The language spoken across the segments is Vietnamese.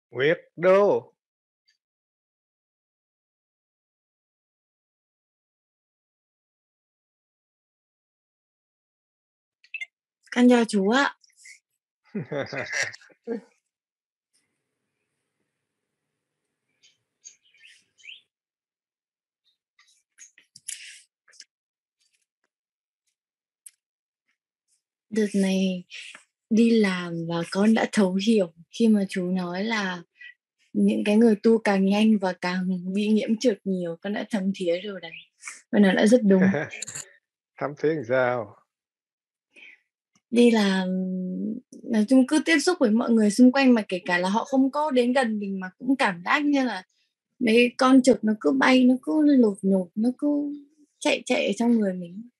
Nguyệt đô. Con chào chú ạ. Đợt này đi làm và con đã thấu hiểu khi mà chú nói là những cái người tu càng nhanh và càng bị nhiễm trượt nhiều, con đã thấm thía rồi đấy. Và nó đã rất đúng. Thấm thía làm sao? Đi làm nói chung cứ tiếp xúc với mọi người xung quanh mà kể cả là họ không có đến gần mình mà cũng cảm giác như là mấy con trực nó cứ bay, nó cứ lột nhột, nó cứ chạy chạy ở trong người mình.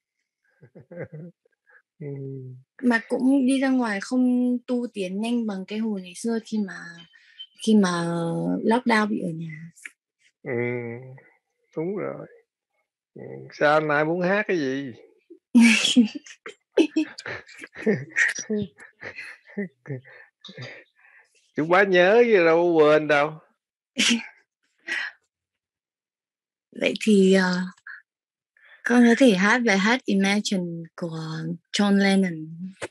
Mà cũng đi ra ngoài không tu tiến nhanh bằng cái hồi ngày xưa khi mà lockdown bị ở nhà. Đúng rồi. Sao anh nay muốn hát cái gì? Chú bá nhớ chứ đâu có quên đâu. Vậy thì con có thể hát bài hát Imagine của John Lennon.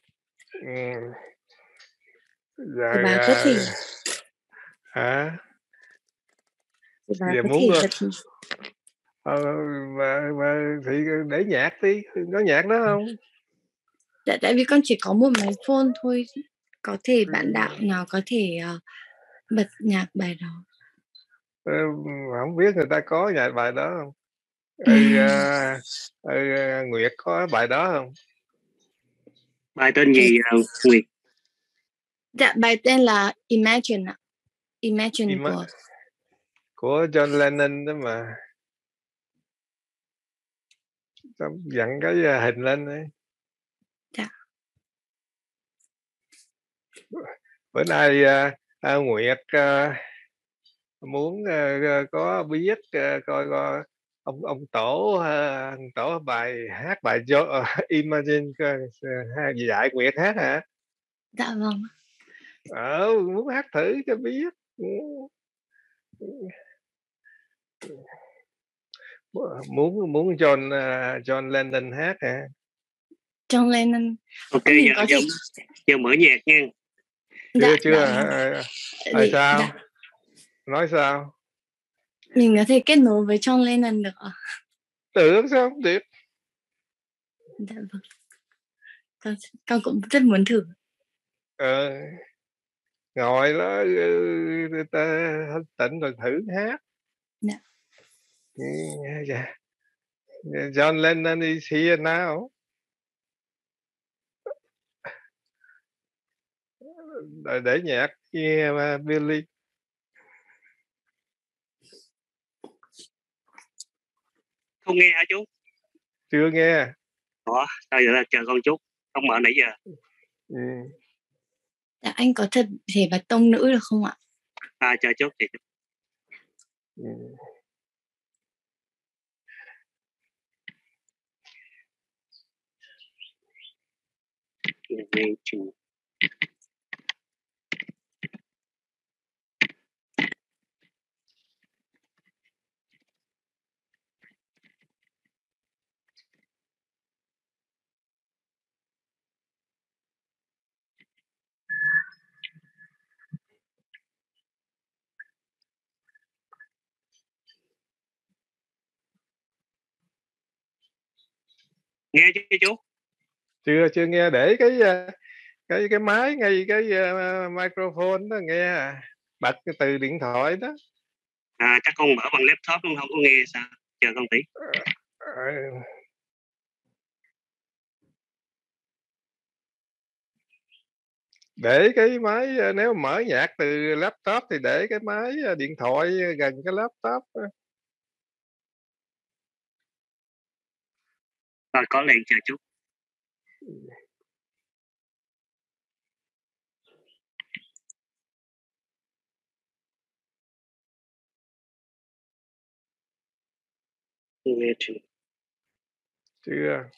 Thì Rồi bà có thể hả? thì bà Giờ có muốn thể bật mà thì để nhạc đi, có nhạc đó không? tại vì con chỉ có một máy phone thôi, có thể bạn đạo nào có thể bật nhạc bài đó. Ờ, không biết người ta có nhạc bài đó không? Nguyệt có bài đó không? Bài tên gì Nguyệt? Dạ, bài tên là Imagine ạ. Imagine của John Lennon đó mà. Dặn cái hình lên đấy. Dạ. Bữa nay Nguyệt muốn có biết coi ông tổ bài hát bài Imagine dạy Nguyệt hát hả? Dạ vâng. Muốn hát thử cho biết. Muốn John Lennon hát hả? John Lennon. Ok, Mình có thể giờ mở nhạc nha. Chưa thì, sao? dạ. Nói sao? Mình có thể kết nối với John Lennon được ạ? Được sao không được? Dạ vâng. Con cũng rất muốn thử. Ngồi đó ta tỉnh rồi thử hát. Dạ. John Lennon is here now. Để nhạc nghe Billy. Không nghe hả chú? Chưa nghe. Ủa, sao vậy? Chờ con chút, không mở nãy giờ. Dạ, anh có thể bật tông nữ được không ạ? Chờ chút. Nghe chứ chú? Chưa nghe, để cái máy ngay cái microphone đó nghe, bật từ điện thoại đó. Chắc con mở bằng laptop không có nghe sao? Chờ con tí. Để cái máy, nếu mở nhạc từ laptop thì để cái máy điện thoại gần cái laptop. Rồi, có liền, chờ chút. Nghe chưa? Chưa.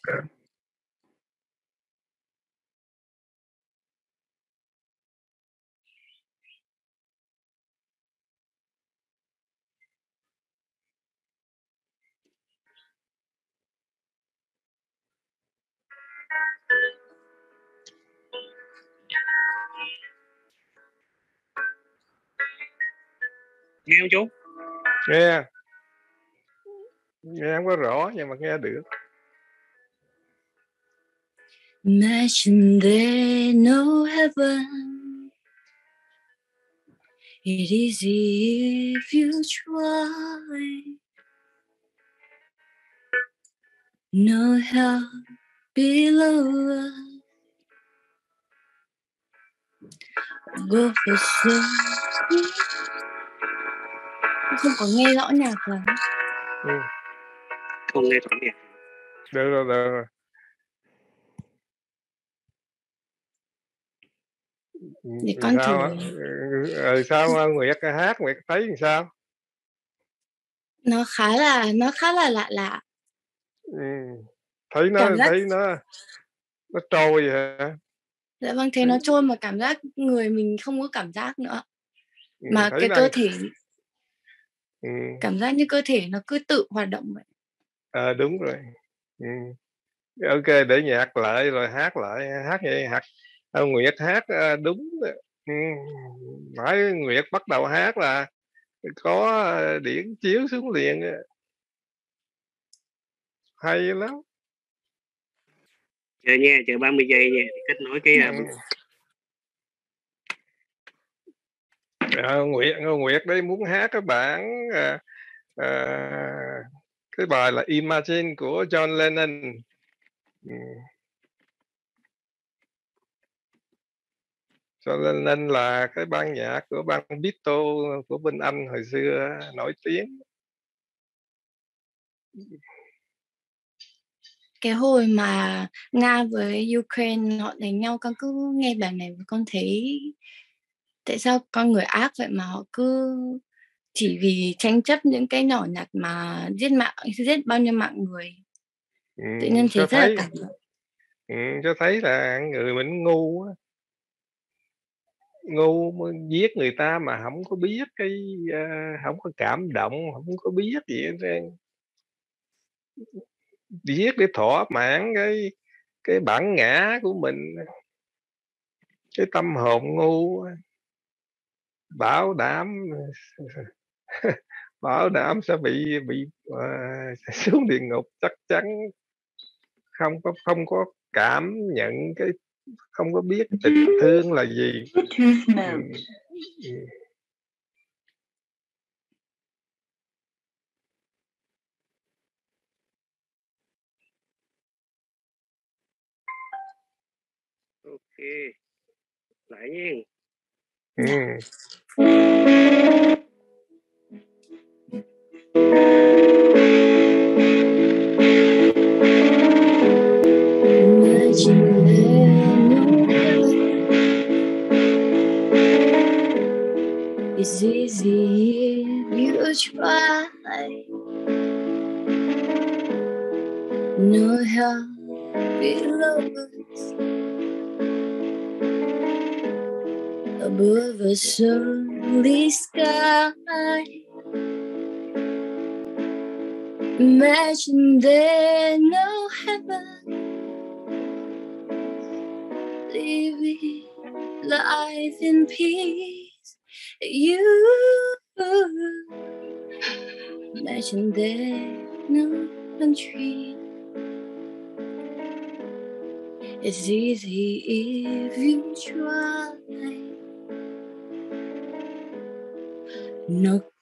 Nghe không chú? Nghe không có rõ nhưng mà nghe được. Imagine there's no heaven. It is if you try. No hell below us. Above us. Không có nghe rõ nhạc lắm. Không nghe rõ nhạc. Được rồi. Để con sao thử. sao Nguyệt hát Nguyệt thấy làm sao? Nó khá là lạ. Thấy nó trôi hả? Dạ vâng, thấy nó trôi mà cảm giác người mình không có cảm giác nữa. Mà cái cơ thể cảm giác như cơ thể nó cứ tự hoạt động vậy. Đúng rồi. Ok, để nhạc lại rồi hát vậy Nguyệt hát đúng. Nói Nguyệt bắt đầu hát là có điển chiếu xuống liền, hay lắm. Chờ 30 giây nha, kết nối cái Nguyệt đây muốn hát cái bản cái bài là Imagine của John Lennon. John Lennon là cái ban nhạc của ban Beatles của bên Anh hồi xưa nổi tiếng. Cái hồi mà Nga với Ukraine họ đánh nhau, con cứ nghe bài này và con thấy tại sao con người ác vậy mà họ cứ chỉ vì tranh chấp những cái nhỏ nhặt mà giết bao nhiêu mạng người. Tự nhiên thấy rất là cảm động. Cho thấy là người mình ngu giết người ta mà không có biết không có cảm động, không có biết gì hết trơn. Giết để thỏa mãn cái bản ngã của mình, cái tâm hồn ngu. Bảo đảm sẽ bị xuống địa ngục chắc chắn. Không có cảm nhận không có biết tình thương là gì. Ok, lại nha. Imagine there's no heaven. It's easy if you try. No hell below us. Above us only sky. Imagine there's no heaven. Living life in peace. You imagine there's no country. It's easy if you try. No.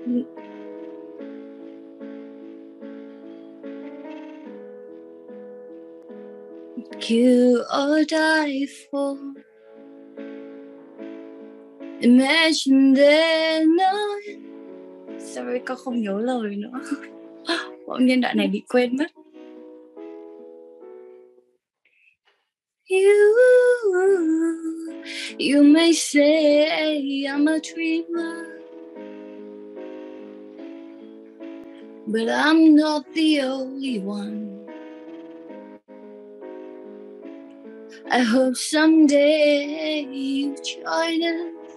Kill or die for. Imagine there's no. Sorry, con không nhớ lời nữa. Bỗng nhiên đoạn này bị quên mất. You may say I'm a dreamer, but I'm not the only one. I hope someday you join us,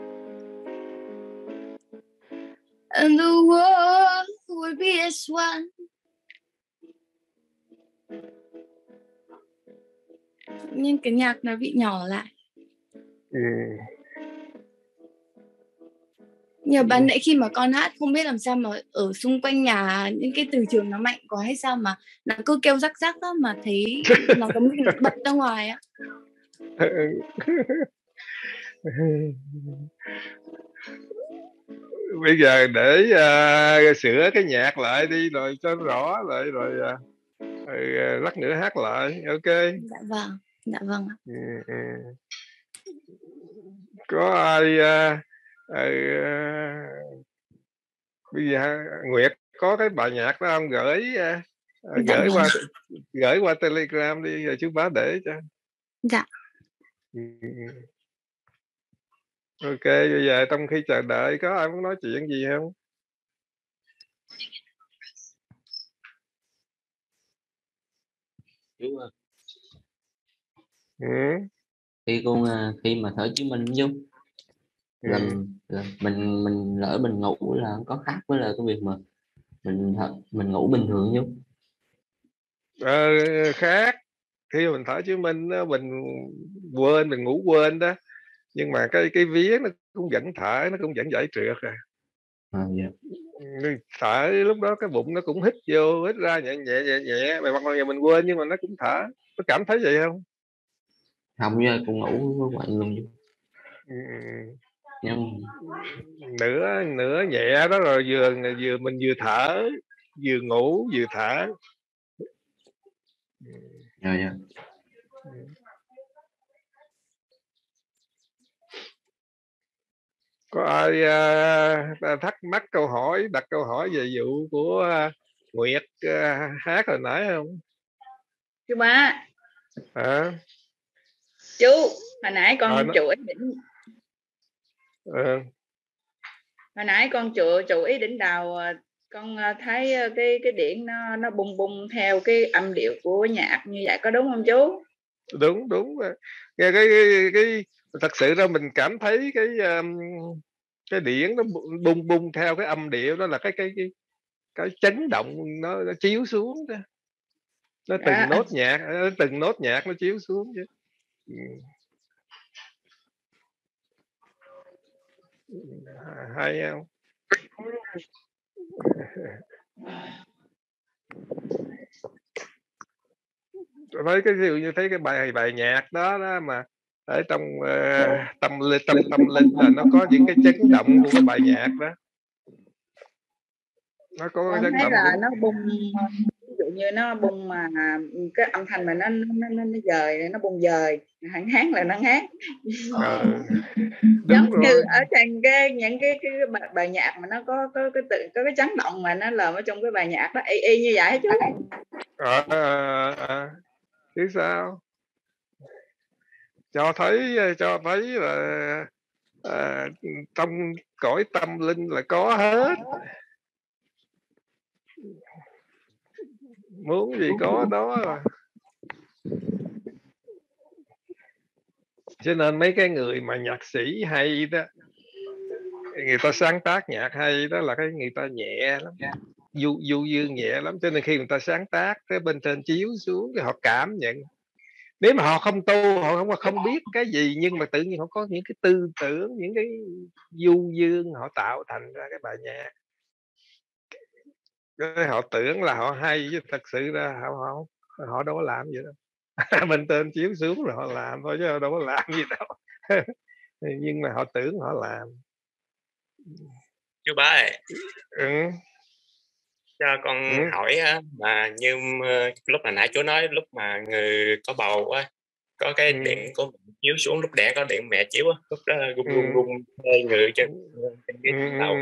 and the world will be as one. nhưng cái nhạc nó bị nhỏ lại. Nhờ ban nãy khi mà con hát không biết làm sao mà ở xung quanh nhà những cái từ trường nó mạnh quá hay sao mà nó cứ kêu rắc rắc đó, mà thấy nó giống như bật ra ngoài á. Bây giờ để sửa cái nhạc lại đi rồi cho nó rõ lại rồi lát nữa hát lại, ok? Dạ vâng ạ. Có ai bây giờ Nguyệt có cái bài nhạc đó không, Dạ gửi qua Telegram đi rồi chú Bá để cho. Dạ. Ok, bây giờ trong khi chờ đợi có ai muốn nói chuyện gì không? Chú Ừ. khi mà thở chứng minh chú là mình lỡ mình ngủ là có khác với là cái việc mà mình ngủ bình thường chú? Khác. Khi mình thở chứng minh mình quên, mình ngủ quên đó, nhưng mà cái vía nó cũng vẫn thở, nó cũng vẫn giải trượt Dạ. Thở lúc đó cái bụng nó cũng hít vô hít ra nhẹ nhẹ mà mặc dù mình quên nhưng mà nó cũng thở. Có cảm thấy vậy không? Không, với con ngủ với bạn luôn chú. Nhưng nửa nhẹ đó, rồi mình vừa thở vừa ngủ vừa thở. Dạ. Có ai thắc mắc đặt câu hỏi về vụ của Nguyệt hát hồi nãy không? Chú Ba. Chú hồi nãy con chửi đỉnh. Hồi nãy con chửi đỉnh đầu, con thấy cái điển nó bung bung theo cái âm điệu của nhạc như vậy, có đúng không chú? Đúng. Nghe cái thật sự ra mình cảm thấy cái điển nó bung theo cái âm điệu đó, là cái chấn động nó chiếu xuống đó. Nó từng nốt nhạc nó chiếu xuống chứ. Hay không? Thấy cái ví dụ như thấy cái bài nhạc đó mà ở trong tâm linh là nó có những cái chấn động của cái bài nhạc đó. Nó có con chấn thấy động là nó bung, ví dụ như nó bung mà cái âm thanh mà nó dời, nó bung dời, hát là nó hát. Giống như ở trên những cái bài nhạc mà nó có cái chấn động mà nó lờm ở trong cái bài nhạc đó, y như vậy chú. Chứ sao? Cho thấy là trong cõi tâm linh là có hết, muốn gì có đó. Cho nên mấy cái người mà nhạc sĩ hay đó, người ta sáng tác nhạc hay đó, là cái người ta nhẹ lắm, du dương nhẹ lắm, cho nên khi người ta sáng tác cái bên trên chiếu xuống thì họ cảm nhận. Nếu mà họ không tu, họ không biết cái gì, nhưng mà tự nhiên họ có những cái tư tưởng, những cái du dương, họ tạo thành ra cái bài nhạc. Họ tưởng là họ hay, chứ thật sự ra họ đâu có làm gì đâu. Bên tên chiếu xuống rồi họ làm thôi, chứ đâu có làm gì đâu. Nhưng mà họ tưởng họ làm. Chú Ba ơi, cho con hỏi á, mà như lúc mà nãy chú nói lúc mà người có bầu á, có cái điện của mẹ chiếu xuống, lúc đẻ có điện mẹ chiếu á, lúc đó rung hơi người trên cái đầu.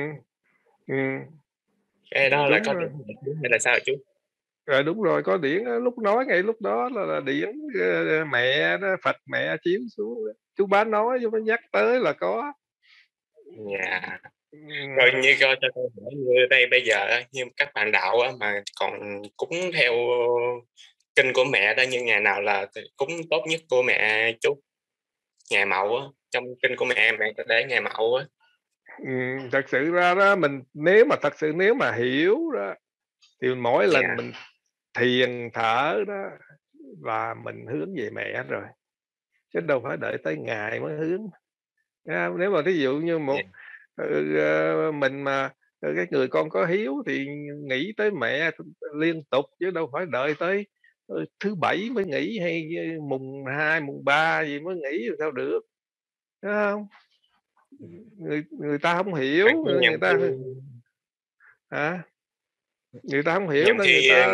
Cái đó là có điện mẹ chiếu hay là sao chú? Đúng rồi, có điển lúc nói ngay lúc đó là điển mẹ đó, Phật mẹ chiếu xuống. Chú Bá nói, chú Bá nhắc tới là có. Dạ. Rồi như cho tôi hỏi, như đây bây giờ như các bạn đạo á, mà còn cúng theo kinh của mẹ đó, như ngày nào là cúng tốt nhất của mẹ chú? Ngày Mậu á, trong kinh của mẹ có để ngày Mậu á. Thật sự ra đó, mình nếu mà hiểu đó thì mỗi lần mình thiền thở đó, là mình hướng về mẹ rồi, chứ đâu phải đợi tới ngày mới hướng. Nếu mà thí dụ như một mình mà cái người con có hiếu thì nghĩ tới mẹ liên tục, chứ đâu phải đợi tới thứ Bảy mới nghỉ, hay mùng 2, mùng 3 gì mới nghỉ, làm sao được, thấy không? Người ta không hiểu, người ta hả? Người ta không hiểu Nhầm nên khi người ta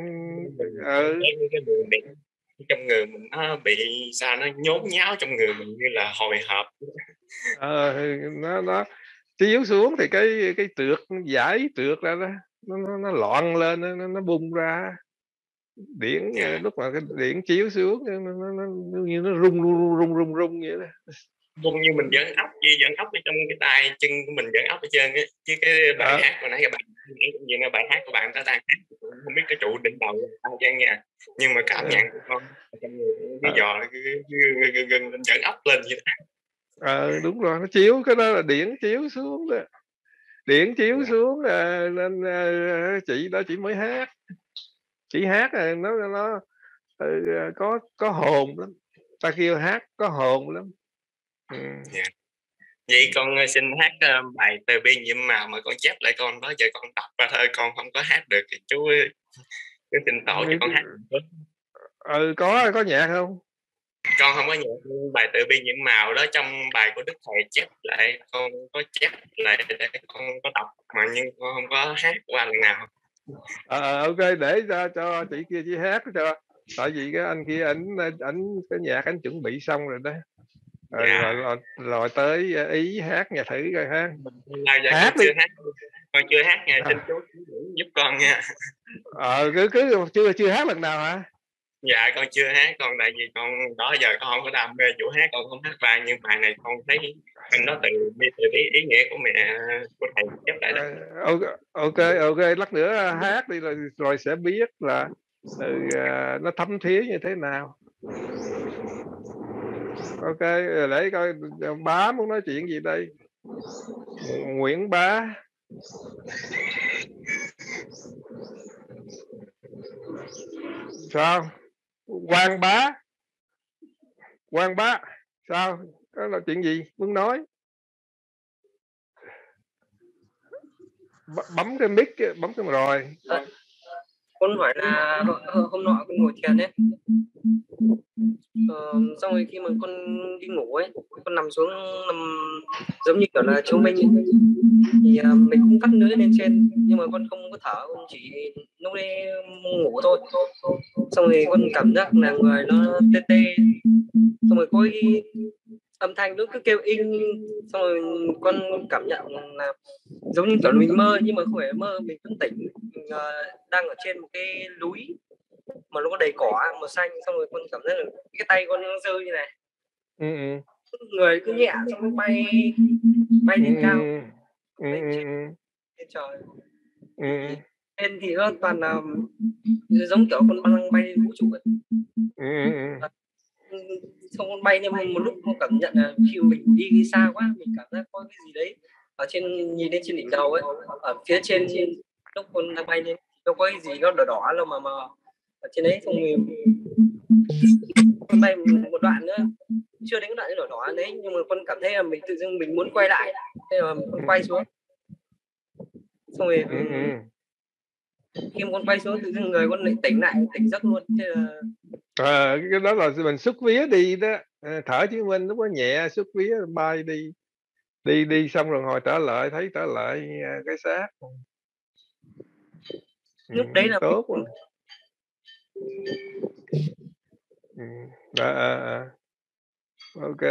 cái đường điện trong người mình nó bị sao, nó nhốn nháo trong người mình như là hồi hộp. nó chiếu xuống thì cái trượt, giải trượt ra đó, nó loạn lên, nó bung ra điển. Lúc mà cái điển chiếu xuống nó như nó rung vậy đó. Cũng như mình dẫn ốc ở trong cái tay chân của mình, dẫn ốc ở trên á. Chứ cái bài hát hồi nãy các bạn như là bài hát của bạn ta đang hát, không biết cái trụ đỉnh đầu tăng trang nha, nhưng mà cảm nhận của con trong người cái giò gần dẫn ốc lên vậy đó. Đúng rồi, nó chiếu, cái đó là điển chiếu xuống đó, điển chiếu xuống nên chị đó chị mới hát, chị hát rồi nó có hồn lắm, ta kêu hát có hồn lắm. Vậy con xin hát bài Từ Bi Nhiệm Màu mà con chép lại con đó, giờ con đọc ra thôi, con không có hát được thì chú xin tổ cho con hát. Có nhạc không? Con không có nhạc bài Từ Bi Nhiệm Màu đó, trong bài của Đức Thầy chép lại, con có chép lại để con có đọc mà, nhưng con không có hát qua lần nào. Ok, để cho chị kia chị hát cho, tại vì cái anh kia ảnh cái nhạc ảnh chuẩn bị xong rồi đó. Rồi tới ý hát nhà thử rồi ha. Hát đi. Con chưa hát nha, xin chú giúp con nha. Cứ chưa hát lần nào hả? Dạ con chưa hát, con tại vì con đó giờ con không có đam mê chủ hát, con không hát bài, nhưng bài này con thấy anh đó từ ý nghĩa của mẹ của thầy chép lại đó. Ok, lát nữa hát đi rồi sẽ biết là nó thấm thía như thế nào. Ok, để coi Bá muốn nói chuyện gì đây. Nguyễn Bá. Sao? Quang Bá, sao? Đó là chuyện gì muốn nói? Bấm cái mic, bấm cái rồi. Con hỏi là hôm nọ con ngồi thiền ấy, xong rồi khi mà con đi ngủ ấy, con nằm xuống, giống như kiểu là chiếu minh ấy, thì mình cũng cắt lưỡi lên trên, nhưng mà con không có thở, con chỉ lúc đấy ngủ thôi. Xong rồi con cảm giác là người nó tê tê, xong rồi có cái âm thanh nó cứ kêu in, xong rồi con cảm nhận là giống như kiểu mình mơ, nhưng mà không phải mơ, mình vẫn tỉnh, mình đang ở trên một cái núi mà nó có đầy cỏ màu xanh, xong rồi con cảm giác là cái tay con nó giơ như này, người cứ nhẹ, xong nó bay lên cao, lên trời. Lên thì nó toàn là giống kiểu con đang bay lên vũ trụ ấy. Xong con bay, nhưng mà một lúc con cảm nhận là khi mình đi xa quá, mình cảm giác có cái gì đấy ở trên, nhìn lên trên đỉnh đầu ấy, ở phía trên lúc con đang bay lên nó có cái gì nó đỏ đỏ đâu mà ở trên đấy. Xong mình con bay một đoạn nữa, chưa đến cái đoạn đỏ đỏ đấy, nhưng mà con cảm thấy là mình tự dưng mình muốn quay lại, thế là con quay xuống, xong rồi khi con quay xuống tự dưng người con lại tỉnh giấc luôn. Thế là cái đó là mình xuất vía đi đó, thở chứng minh lúc đó nhẹ, xuất vía bay đi xong rồi hồi trở lại thấy trở lại cái xác. lúc đấy là tốt quá. Ok.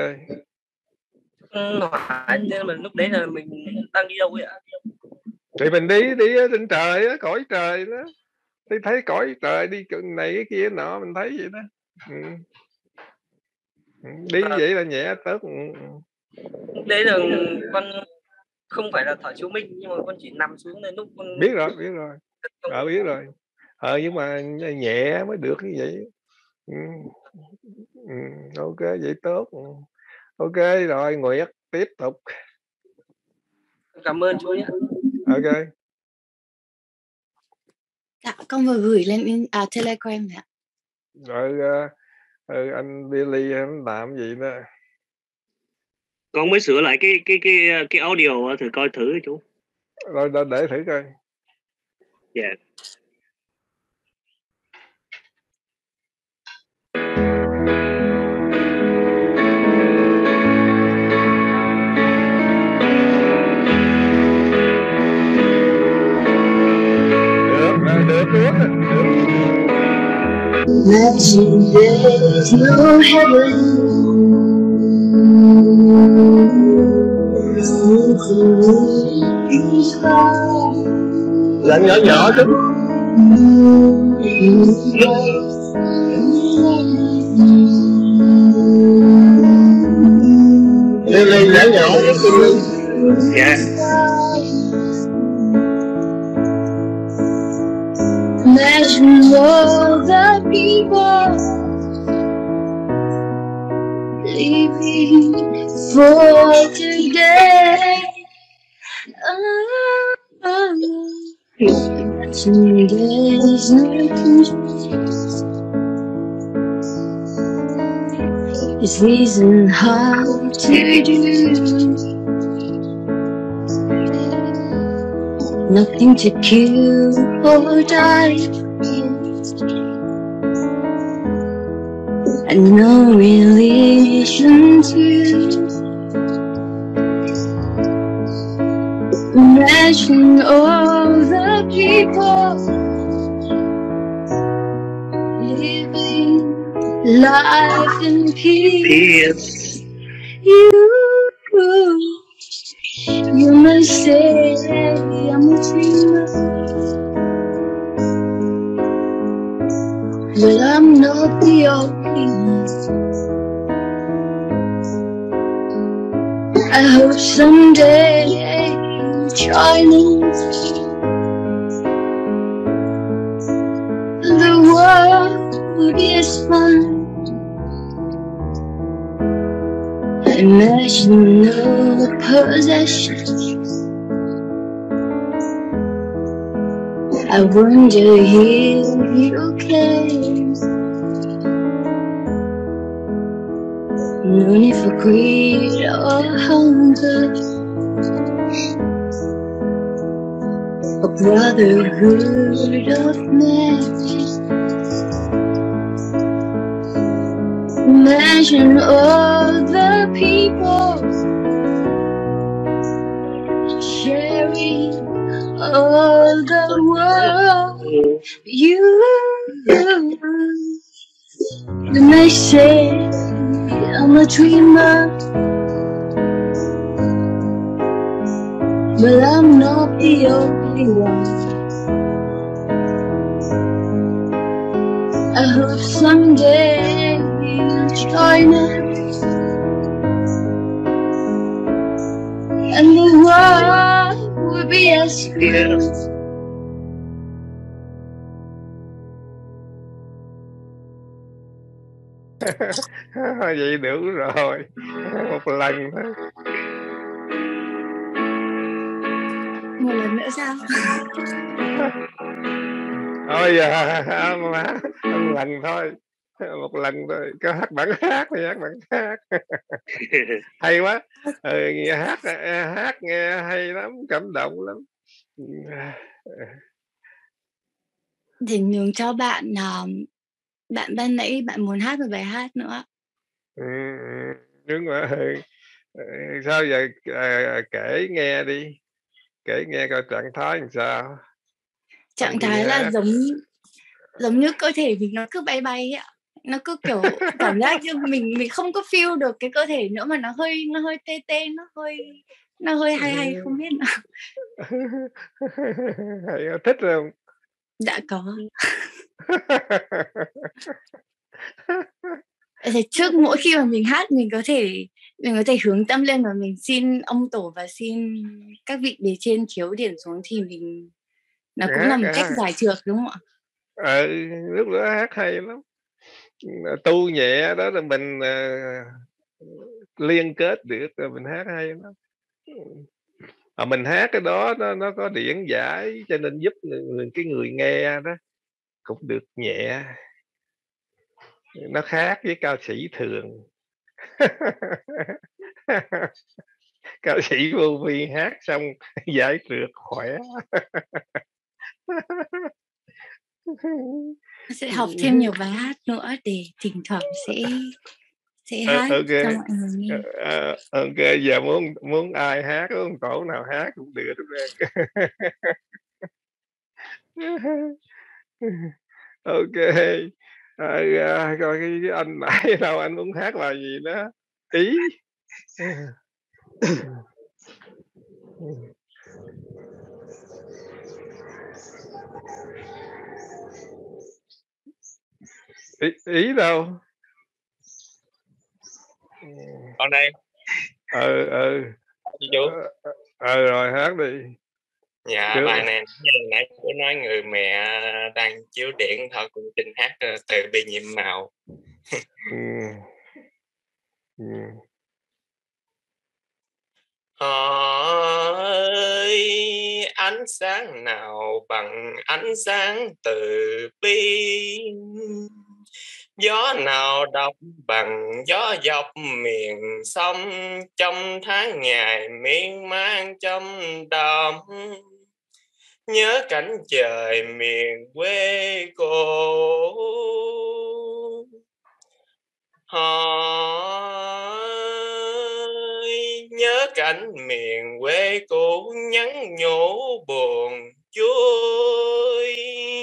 Hỏi nên mà lúc đấy là mình đang đi đâu ấy ạ? Thì mình đi trên trời á, cõi trời đó, thấy cõi trời, đi này cái kia nọ, mình thấy vậy đó. Đi vậy là nhẹ tốt. Lúc đấy là con không phải là thở chiếu minh, nhưng mà con chỉ nằm xuống nên lúc con biết rồi biết rồi. Nhưng mà nhẹ mới được như vậy. Ok vậy tốt. Ok rồi, Nguyệt tiếp tục. Cảm ơn chú nhé. Ok. Dạ, con vừa gửi lên Telegram ạ. Rồi anh Billy anh làm gì đó? Con mới sửa lại cái audio thử coi thử chú. Rồi để thử coi. Dạ. Được. Imagine there's no heaven. Lần nhỏ chút. Lên nhỏ chút. Dạ. Imagine all the people leaving for today. Imagine there's no constraints. This isn't hard to do. Nothing to kill or die, and no relation to. Imagine all the people living life in peace. You may say I'm a dreamer, but I'm not the only one. I hope someday you join us. The world will be as fun. Imagine no possessions. I wonder if you care. No need for greed or hunger. A brotherhood of men. Imagine all the people sharing all the world. You may say I'm a dreamer, but I'm not the only one. I hope someday you'll join us, and the world will be as good. Vậy đủ rồi. Một lần thôi. Một lần nữa sao? Thôi giờ một lần thôi. Một lần thôi. Có hát bản hát thì hát bản hát. Hay quá. Nghe hát nghe hay lắm, cảm động lắm. Thì nhường cho bạn bạn ban nãy bạn muốn hát một bài hát nữa. Đúng rồi. Sao giờ kể nghe đi, kể nghe coi trạng thái làm sao. Trạng thái là giống như cơ thể mình nó cứ bay bay ạ, nó cứ kiểu cảm giác như mình không có feel được cái cơ thể nữa, mà nó hơi tê, nó hơi hay không biết nữa. Hay, thích không? Đã có. Thì trước mỗi khi mà mình hát mình có thể hướng tâm lên và mình xin ông tổ và xin các vị bề trên chiếu điển xuống, thì nó cũng là một cách giải trượt, đúng không ạ? Lúc đó hát hay lắm, tu nhẹ đó là mình liên kết được rồi mình hát hay lắm. Mình hát cái đó nó có điển giải cho nên giúp người nghe đó cũng được nhẹ. nó khác với ca sĩ thường. Ca sĩ vô vi hát xong giải trượt khỏe. Sẽ học thêm nhiều bài hát nữa để thỉnh thoảng sẽ hát Ok, cho mọi người nghe. ok, giờ muốn ai hát, muốn tổ nào hát cũng được. Ok, coi cái anh nãy đâu anh muốn hát bài gì đó, ý. Ý đâu? Con đây. Chị chú. Rồi hát đi. Dạ Chứ... bài này nãy chú nói người mẹ đang chiếu điện thôi, cũng xin hát từ bi nhiệm màu. Hỡi ánh sáng nào bằng ánh sáng từ bi, gió nào đọc bằng gió dọc miền sông, trong tháng ngày miên man trong đêm, nhớ cảnh trời miền quê cô. Hỡi nhớ cảnh miền quê cũ nhắn nhủ buồn chuối,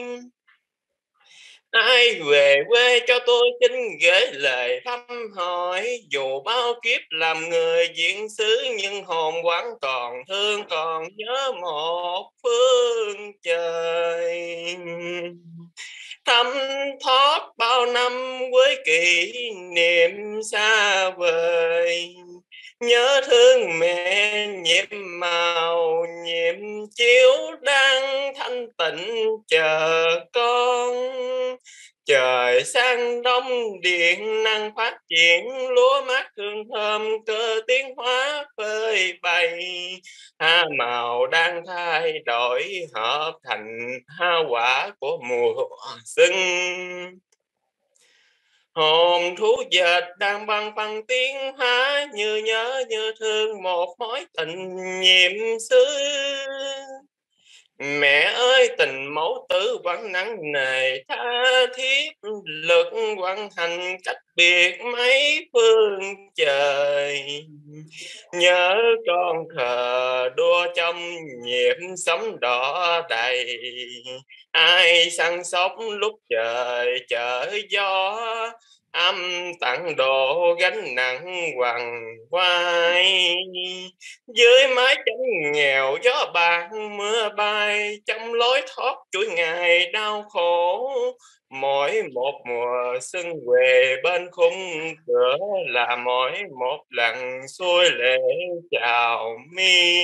ai về quê cho tôi xin gửi lời thăm hỏi, dù bao kiếp làm người diễn xứ nhưng hồn vẫn còn thương, còn nhớ một phương trời thấm thoát bao năm với kỷ niệm xa vời, nhớ thương mẹ nhiệm màu nhiệm chiếu đang thanh tịnh chờ con. Trời sang đông điện năng phát triển, lúa mát hương thơm cơ tiến hóa phơi bày, hoa màu đang thay đổi hợp thành hoa quả của mùa xuân. Hồn thú dệt đang băng phăng tiếng hát, như nhớ như thương một mối tình nhiệm xứ. Mẹ ơi tình mẫu tử vẫn nặng nề tha thiết, lực vận hành cách biệt mấy phương trời, nhớ con thờ đua trong nhịp sống đỏ đầy, ai săn sóc lúc trời chở gió, âm tặng độ gánh nặng quằn vai, dưới mái tranh nghèo gió bạc mưa bay, trong lối thoát chuỗi ngày đau khổ, mỗi một mùa xuân về bên khung cửa là mỗi một lần xuôi lệ chào mi.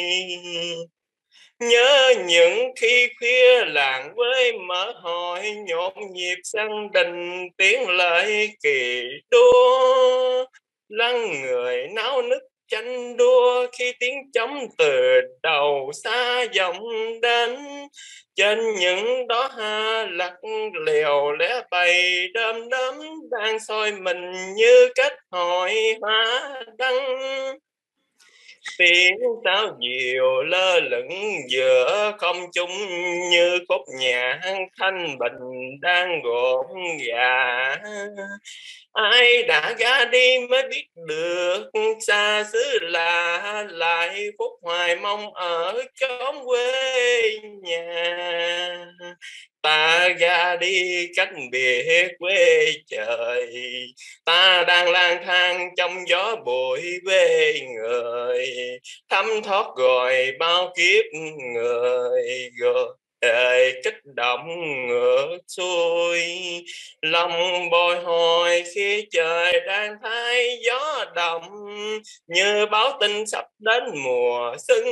Nhớ những khi khuya làng với mở hội, nhộn nhịp sân đình tiếng lời kỳ đua, lăng người náo nức tranh đua khi tiếng trống từ đầu xa vọng đến, trên những đóa hoa lắc lèo lẽ bày đơm đớm đang soi mình như cách hội hoa đăng. Tiếng sáo diều lơ lửng giữa không trung như khúc nhạc thanh bình đang gộn gà, ai đã ra đi mới biết được xa xứ là lại phút hoài mong ở chốn quê nhà. Ta ra đi cách biệt quê trời, ta đang lang thang trong gió bụi quê người, thấm thoát gọi bao kiếp người, đời kích động ngược xuôi, lòng bồi hồi khi trời đang thay gió đông, như báo tin sắp đến mùa xuân,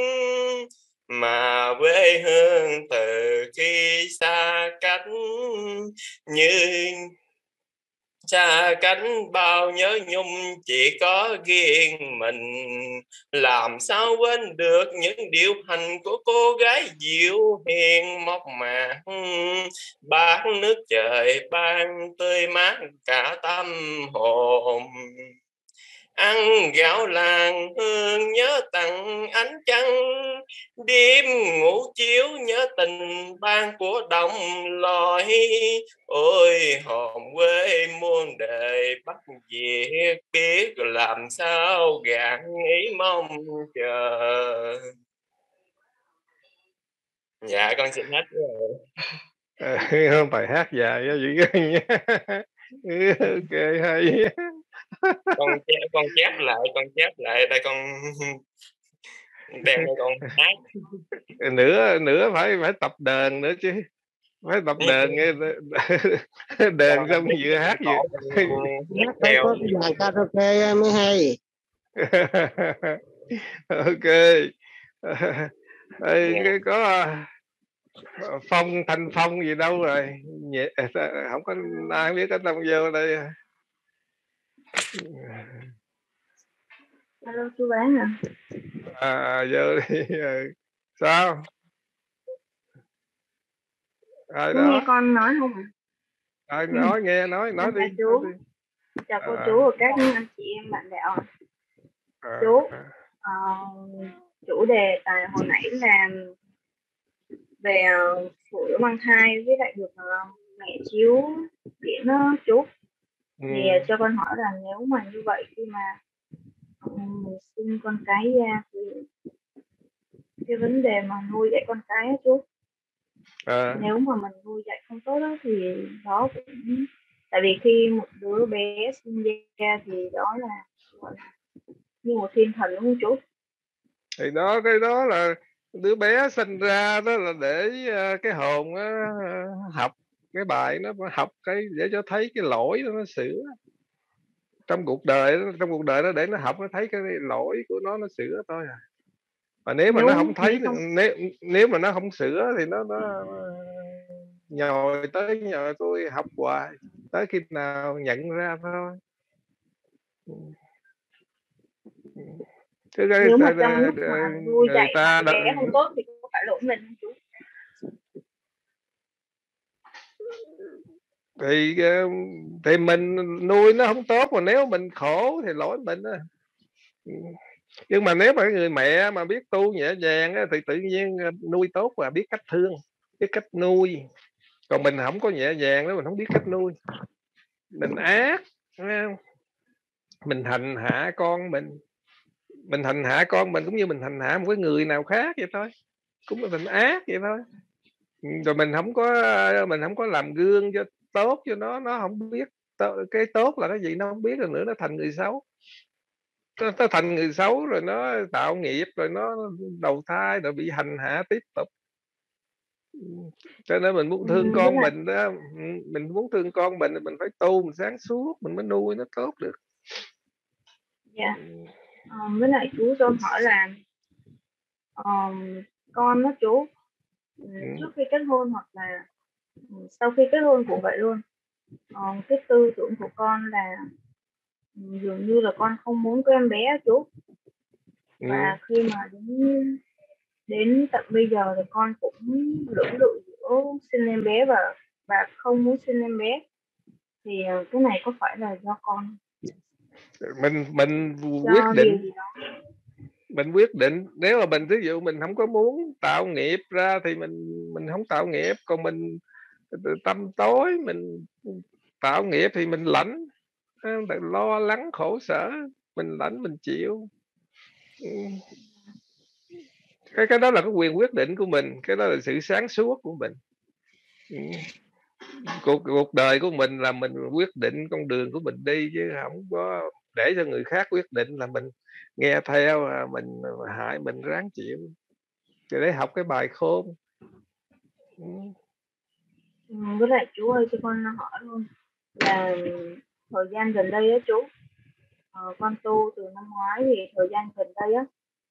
mà quê hương từ khi xa cách như xa cách bao nhớ nhung chỉ có riêng mình, làm sao quên được những điều hành của cô gái dịu hiền mộc mạc, bát nước trời ban tươi mát cả tâm hồn. Ăn gạo làng hương nhớ tặng ánh trăng, đêm ngủ chiếu nhớ tình ban của đồng lối. Ôi hồn quê muôn đời Bắc Việt, biết làm sao gạn ý mong chờ. Dạ con xin hết rồi. Bài hát dài á vậy nhé. Ok, hay. con chép lại đây, con đem cho con hát. nữa phải tập đờn nữa chứ, phải tập đờn nghe. Đờn xong vừa hát vừa hát phải theo. có cái bài karaoke mới hay. Ok. Cái có Phong, Thanh Phong gì đâu rồi, không có ai biết cái Tông vô đây. Alo chú Bán Vô đi. Sao ai chú đó nghe con nói không ạ? nói nghe, nói Chào đi, chú. nói đi. Chào cô chú và các anh chị em bạn đạo. Chú, chủ đề tại hồi nãy là về phụ nữ mang thai với lại được mẹ chiếu điện đó chú. Thì cho con hỏi là nếu mà như vậy khi mà mình sinh con cái ra thì cái vấn đề mà nuôi dạy con cái đó chú, nếu mà mình nuôi dạy không tốt đó thì đó cũng, tại vì khi một đứa bé sinh ra thì đó là như một thiên thần đúng không chú? Thì đó, cái đó là đứa bé sinh ra đó là để cái hồn nó học cái bài, nó học cái để cho thấy cái lỗi đó, nó sửa trong cuộc đời nó để nó học, nó thấy cái lỗi của nó sửa thôi à. Mà nếu mà nó không thấy, nếu mà nó không sửa thì nó nhồi tôi học hoài tới khi nào nhận ra thôi. Nếu mà trong lúc mà nuôi dạy mà bé không tốt thì có phải lỗi mình không chú? Thì mình nuôi nó không tốt, mà nếu mình khổ thì lỗi mình á. Nhưng mà nếu mà người mẹ mà biết tu nhẹ nhàng á, thì tự nhiên nuôi tốt và biết cách thương, biết cách nuôi. Còn mình không có nhẹ nhàng đó, mình không biết cách nuôi, mình ác, mình hành hạ con mình hành hạ con mình cũng như mình hành hạ một cái người nào khác vậy thôi, cũng là mình ác vậy thôi. Rồi mình không có làm gương cho tốt cho nó không biết cái tốt là cái gì, nó không biết, rồi nữa nó thành người xấu. Nó thành người xấu rồi nó tạo nghiệp, rồi nó đầu thai, rồi bị hành hạ tiếp tục. Cho nên mình muốn thương con mình đó, mình muốn thương con mình phải tu, mình sáng suốt mình mới nuôi nó tốt được. Dạ. Với lại chú cho hỏi là con đó chú, trước khi kết hôn hoặc là sau khi kết hôn cũng vậy luôn, cái tư tưởng của con là dường như là con không muốn có em bé chú. Và khi mà đến tận bây giờ thì con cũng lưỡng lự giữa sinh em bé và không muốn sinh em bé, thì cái này có phải là do con mình quyết định, mình quyết định. Nếu mà mình ví dụ mình không có muốn tạo nghiệp ra thì mình không tạo nghiệp. Còn mình tâm tối mình tạo nghiệp thì mình lãnh, lo lắng khổ sở, mình lãnh mình chịu. Cái đó là cái quyền quyết định của mình, cái đó là sự sáng suốt của mình. Cuộc đời của mình là mình quyết định con đường của mình đi, chứ không có để cho người khác quyết định là mình nghe theo, mình hại mình ráng chịu để học cái bài khôn. Với lại chú ơi, cho con hỏi luôn là thời gian gần đây á chú, con tu từ năm ngoái, thì thời gian gần đây á,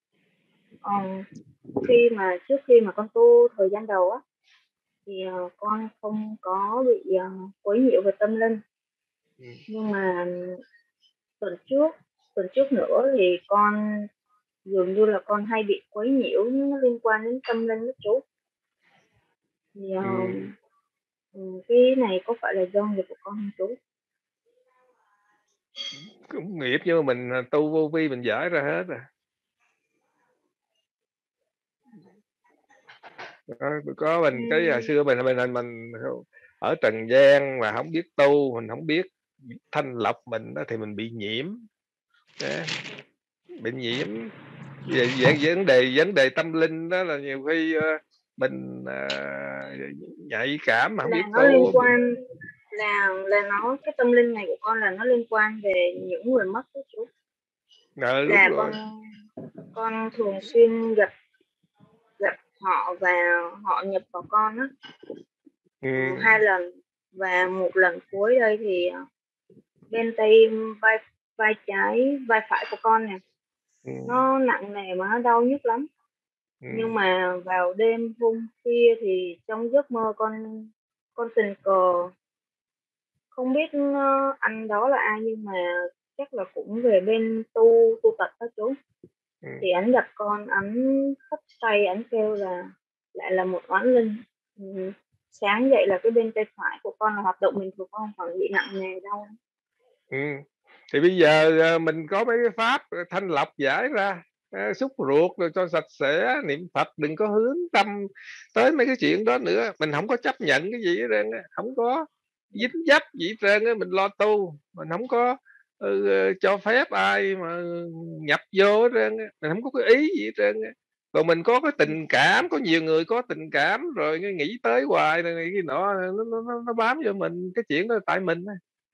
trước khi mà con tu thời gian đầu á, thì con không có bị quấy nhiễu về tâm linh, Nhưng mà tuần trước nữa thì con dường như là con hay bị quấy nhiễu, nó liên quan đến tâm linh đó chú. Thì cái này có phải là do nghiệp của con không chú? Cũng nghiệp, nhưng mà mình tu vô vi mình giải ra hết rồi. Có mình cái hồi xưa mình ở trần gian mà không biết tu, mình không biết thanh lọc mình đó, thì mình bị nhiễm. Bị nhiễm vấn đề tâm linh đó là nhiều khi mình nhạy cảm mà không Là biết nó tu. liên quan là nó, cái tâm linh này của con là nó liên quan về những người mất đó chú. Là con thường xuyên gặp họ và họ nhập vào con á. 2 lần, và một lần cuối đây thì bên tay vai trái, vai phải của con nè, nó nặng nề mà nó đau nhức lắm. Nhưng mà vào đêm hôm kia thì trong giấc mơ con tình cờ, không biết anh đó là ai, nhưng mà chắc là cũng về bên tu tập đó chú. Thì ảnh gặp con, ảnh khóc tay, ảnh kêu là lại là một oán linh. Sáng dậy là cái bên tay phải của con là hoạt động bình thường, không còn bị nặng nề đâu. Thì bây giờ mình có mấy cái pháp thanh lọc giải ra, xúc ruột rồi cho sạch sẽ, niệm Phật, đừng có hướng tâm tới mấy cái chuyện đó nữa. Mình không có chấp nhận cái gì hết trơn, không có dính dấp gì hết trơn, mình lo tu, mình không có cho phép ai mà nhập vô hết trơn, mình không có cái ý gì hết trơn. Rồi mình có cái tình cảm, có nhiều người có tình cảm rồi nghĩ tới hoài này cái nọ, nó bám vô mình, cái chuyện đó là tại mình.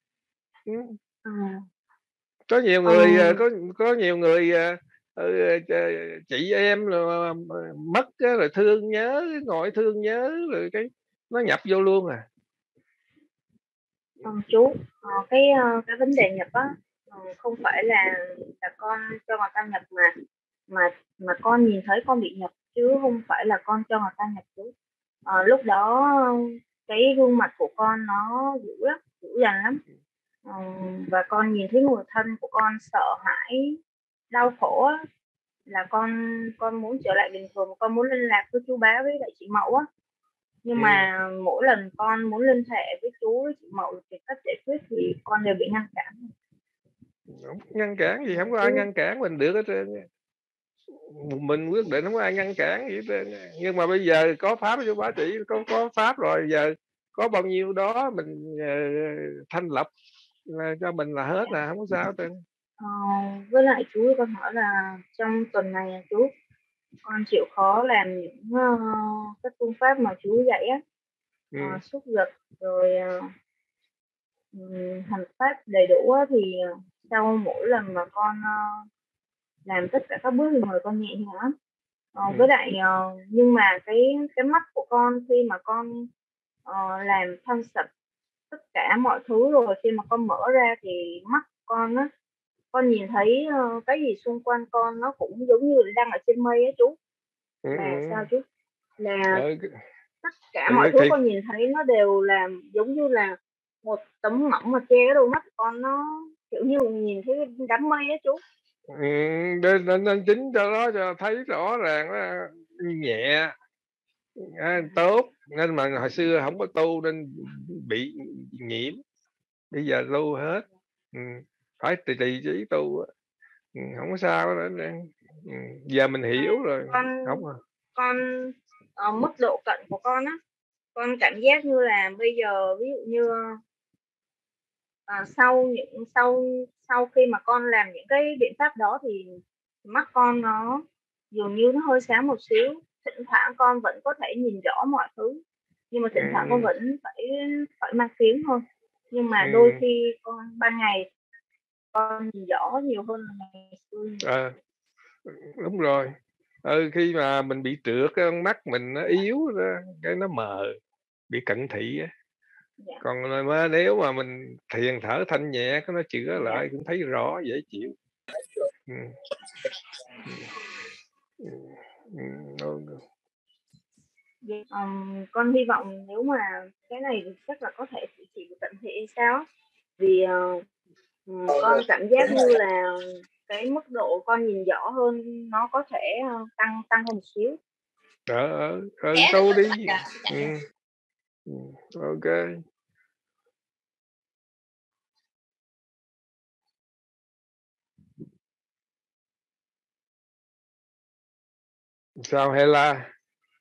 Có nhiều người có nhiều người chị em rồi mất rồi thương nhớ, ngồi thương nhớ rồi cái nó nhập vô luôn à. Chú, cái vấn đề nhập á, không phải là con cho người ta nhập, mà con nhìn thấy con bị nhập, chứ không phải là con cho người ta nhập chú. Lúc đó cái gương mặt của con nó dữ dằn lắm. Và con nhìn thấy người thân của con sợ hãi, đau khổ á, là con muốn trở lại bình thường, con muốn liên lạc với chú Bá với lại chị Mậu á. Nhưng mà mỗi lần con muốn liên hệ với chú với chị Mậu thì cách giải quyết thì con đều bị ngăn cản. Không ngăn cản gì, không có ai ngăn cản mình được hết trơn. Mình quyết định, không có ai ngăn cản gì hết trơn. Nhưng mà bây giờ có pháp cho bá chỉ, có pháp rồi, giờ có bao nhiêu đó mình thanh lọc cho mình là hết, là không có sao hết trơn. Với lại chú, con hỏi là trong tuần này chú, con chịu khó làm những các phương pháp mà chú dạy á, xúc lực rồi hành pháp đầy đủ á, thì sau mỗi lần mà con làm tất cả các bước thì người con nhẹ nhàng lắm. Với lại nhưng mà cái mắt của con khi mà con làm thanh sạch tất cả mọi thứ rồi, khi mà con mở ra thì mắt con á, con nhìn thấy cái gì xung quanh con nó cũng giống như đang ở trên mây á chú. Là sao chú? Là tất cả mọi thứ con nhìn thấy nó đều là giống như là một tấm mỏng mà che cái đôi mắt của con, nó kiểu như nhìn thấy đám mây á chú. Nên chính cho đó cho thấy rõ ràng là nhẹ, tốt. Nên mà hồi xưa không có tu nên bị nhiễm, bây giờ tu hết. Phải trì trí tu, không có sao nữa. Giờ mình hiểu rồi. Con mức độ cận của con á, con cảm giác như là bây giờ ví dụ như sau khi mà con làm những cái biện pháp đó thì mắt con nó dường như nó hơi sáng một xíu. Thỉnh thoảng con vẫn có thể nhìn rõ mọi thứ, nhưng mà thỉnh thoảng con vẫn phải mang kiếng thôi. Nhưng mà đôi khi con ban ngày con nhìn rõ nhiều hơn là ngày xưa. Đúng rồi. Khi mà mình bị trượt, cái con mắt mình nó yếu ra, cái nó mờ, bị cận thị á. Còn mà nếu mà mình thiền thở thanh nhẹ, cái nó chữa lại cũng thấy rõ, dễ chịu. Con hy vọng nếu mà cái này chắc là có thể trị được cận thị hay sao, vì con cảm giác như là cái mức độ con nhìn rõ hơn nó có thể tăng hơn một xíu. Tu đi. Ok. Sao Hela?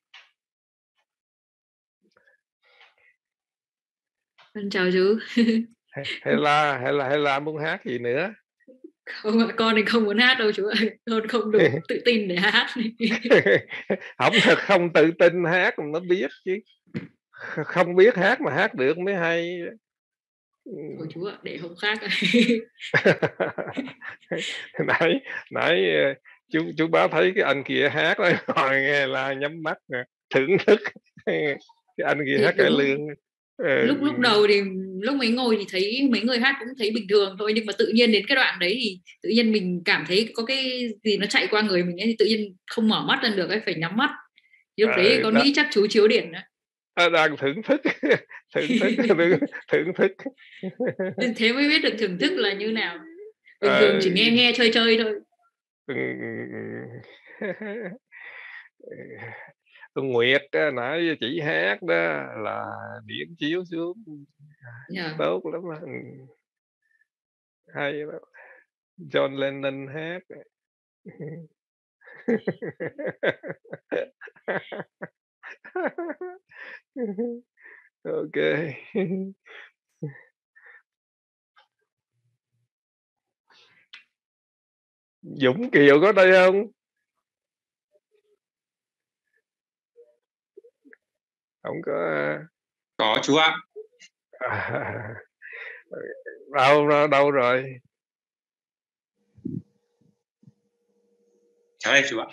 Chào chú. Hela muốn hát gì nữa? Không, con thì không muốn hát đâu chú ơi, con không đủ tự tin để hát. Không tự tin hát nó biết chứ, không biết hát mà hát được mới hay. Thôi chú ạ, để hôm khác. nãy chú báo thấy cái anh kia hát đó, rồi nghe là nhắm mắt nè, thưởng thức cái anh kia thì hát cải lương. Lúc đầu thì lúc mới ngồi thì thấy mấy người hát cũng thấy bình thường thôi, nhưng mà tự nhiên đến cái đoạn đấy thì tự nhiên mình cảm thấy có cái gì nó chạy qua người mình ấy, thì tự nhiên không mở mắt lên được ấy, phải nhắm mắt. Lúc đấy con nghĩ chắc chú chiếu điển đó. Đang thưởng thức. Thưởng thức. Thế mới biết được thưởng thức là như nào. Bình thường chỉ nghe chơi thôi. Nguyệt nãy chỉ hát đó là điển chiếu xuống. Tốt lắm đó. Hay lắm. John Lennon hát. Ok. Dũng Kiều có đây không? Không có chú ạ. Đâu rồi? Cháu đây chú ạ.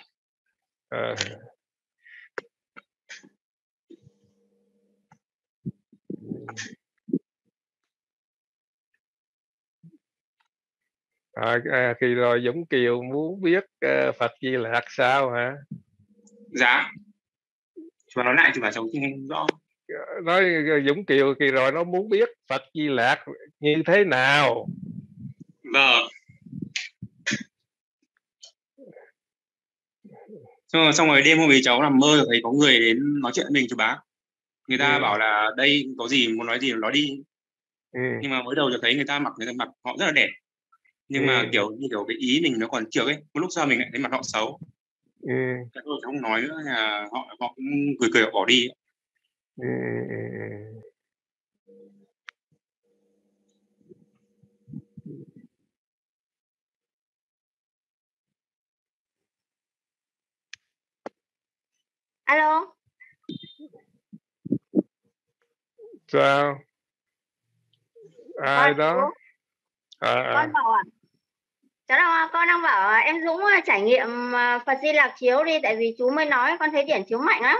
Khi rồi Dũng Kiều muốn biết Phật Di Lạc sao hả? Dạ. Chú nói lại, chú bảo cháu nghe rõ. Nói Dũng Kiều kỳ rồi nó muốn biết Phật Di Lạc như thế nào. Vâng. Xong rồi đêm hôm ấy cháu nằm mơ thấy có người đến nói chuyện với mình chú bác. Người ta bảo là đây có gì muốn nói gì nói đi. Nhưng mà mới đầu cháu thấy người ta mặc họ rất là đẹp. Nhưng mà kiểu cái ý mình nó còn trước ấy, một lúc sau mình lại thấy mặt họ xấu. Cái tôi không nói nữa là họ cũng cười bỏ đi. Alo. Sao? Ai đó? Con bảo ạ. Con đang bảo em Dũng trải nghiệm Phật Di Lạc chiếu đi, tại vì chú mới nói con thấy điển chiếu mạnh lắm.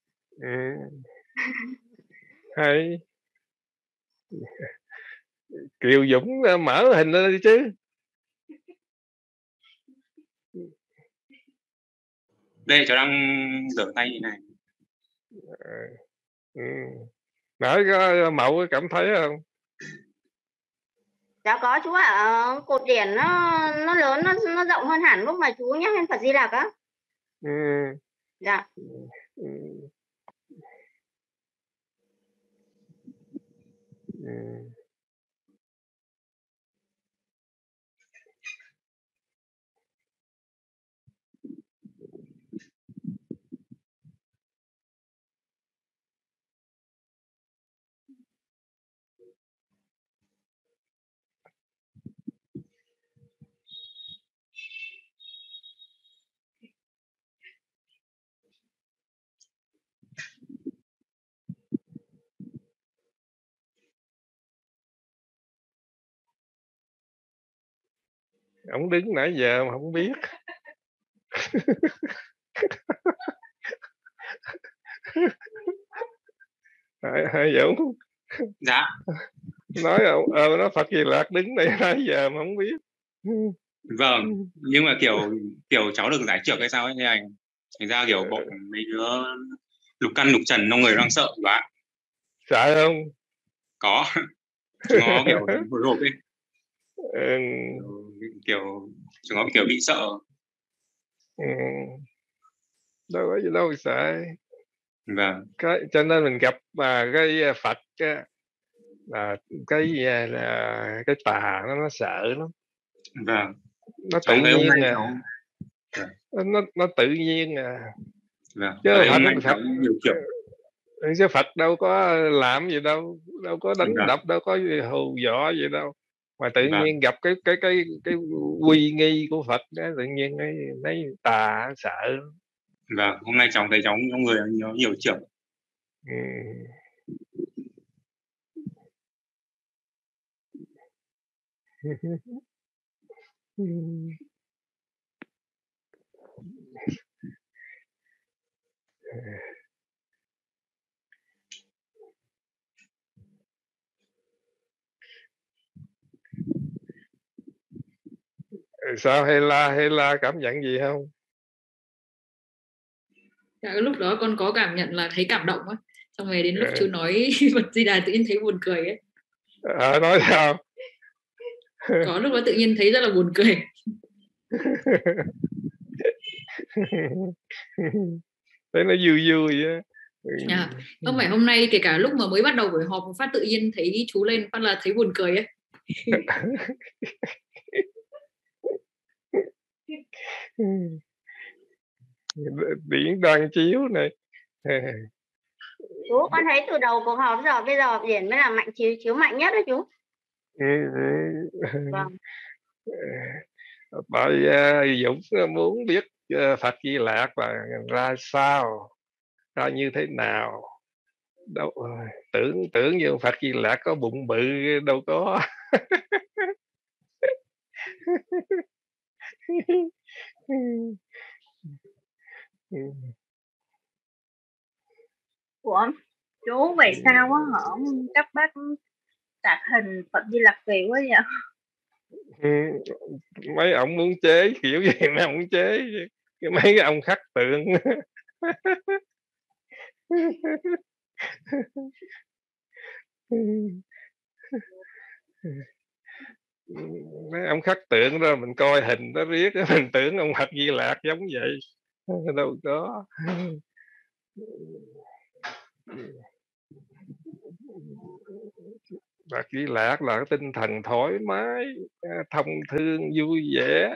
Hay. Kiều Dũng mở hình lên đi chứ. Đây cháu đang rửa tay như này. Nói có Mậu cảm thấy không? Dạ có chú ạ. Cột điển nó lớn, nó rộng hơn hẳn lúc mà chú nhắc đến Phật Di Lặc á. Dạ. Ông đứng nãy giờ mà không biết. Hai Dũng. Dạ. Nói nó Phật Di Lạc đứng đây nãy giờ mà không biết. Vâng, nhưng mà kiểu cháu được giải trượt hay sao ấy thế anh. Thành ra kiểu bộ mấy đứa lục căn lục trần trong người đang sợ bạn. Sợ không? Có. Chúng nó kiểu hồi hộp ấy. Kiểu chúng nó kiểu bị sợ. Đâu có gì đâu sợ. Vâng. Cho nên mình gặp cái Phật là cái tà nó sợ lắm. Vâng. Nó tự nhiên nó tự nhiên Vâng. chứ Phật đâu có làm gì đâu có đánh đập, đâu có hù dọa gì đâu, mà tự nhiên gặp cái uy nghi của Phật đó, tự nhiên thấy tà sợ. Vâng, hôm nay cháu thấy cháu trong người nó nhiều trưởng. Sao hay la cảm nhận gì không? Lúc đó con có cảm nhận là thấy cảm động á, xong rồi đến lúc chú nói Phật Di Đà tự nhiên thấy buồn cười ấy. Nói sao? Có lúc đó tự nhiên thấy rất là buồn cười. Thấy nó vui vui á. Không phải hôm nay, kể cả lúc mà mới bắt đầu buổi họp một phát tự nhiên thấy chú lên phát là thấy buồn cười ấy. Điển đoan chiếu này. Chú con thấy từ đầu cuộc họp giờ bây giờ Điển mới là mạnh chiếu mạnh nhất đó chú. Vâng. Bởi Dũng muốn biết Phật Di Lạc là ra sao, ra như thế nào. Đâu tưởng như Phật Di Lạc có bụng bự, đâu có. Ủa chú vậy sao á hả, các bác tạc hình Phật Di Lặc kỳ quá vậy? Mấy ông muốn chế kiểu gì mấy ông muốn chế mấy cái ông khắc tượng. Mấy ông khắc tượng đó mình coi hình đó riết mình tưởng ông Phật Di Lạc giống vậy, đâu có. Phật Di Lạc là cái tinh thần thoải mái, thông thương, vui vẻ.